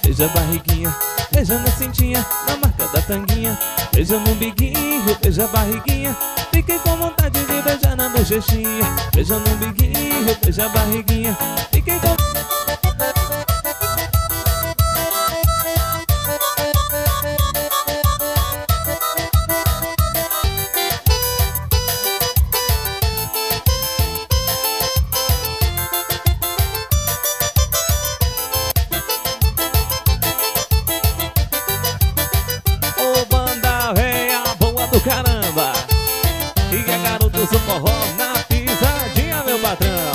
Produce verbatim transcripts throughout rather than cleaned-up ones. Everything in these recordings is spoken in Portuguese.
beija a barriguinha, beija na cintinha, na marca da tanguinha. Beija no biguinho, beija a barriguinha. Fiquei com vontade de beijar na bochechinha. Beija no biguinho, beija a barriguinha. Fiquei com... Caramba! E é garotos do forró na pisadinha, meu patrão.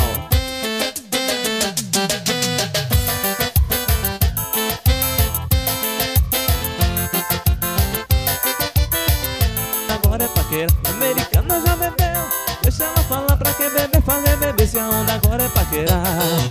Agora é paquera, americana já bebeu. Deixa ela falar pra que beber, fazer beber. Se a onda agora é paquera.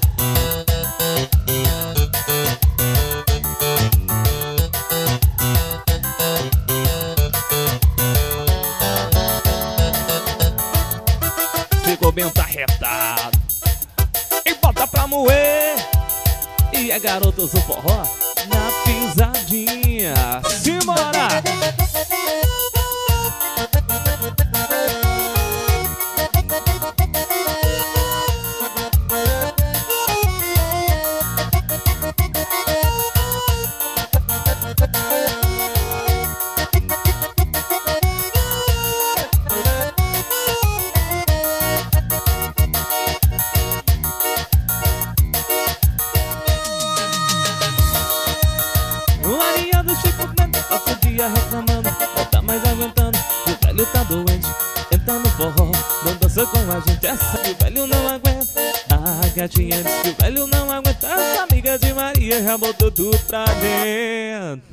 Ficou bem tarretado e bota pra moer. E é garotos do forró na pisadinha. Simbora! Passa o dia reclamando, não tá mais aguentando. E o velho tá doente, entra no forró, não dança com a gente. Essa que o velho não aguenta. A gatinha disse que o velho não aguenta. Essa amiga de Maria já botou tudo pra dentro.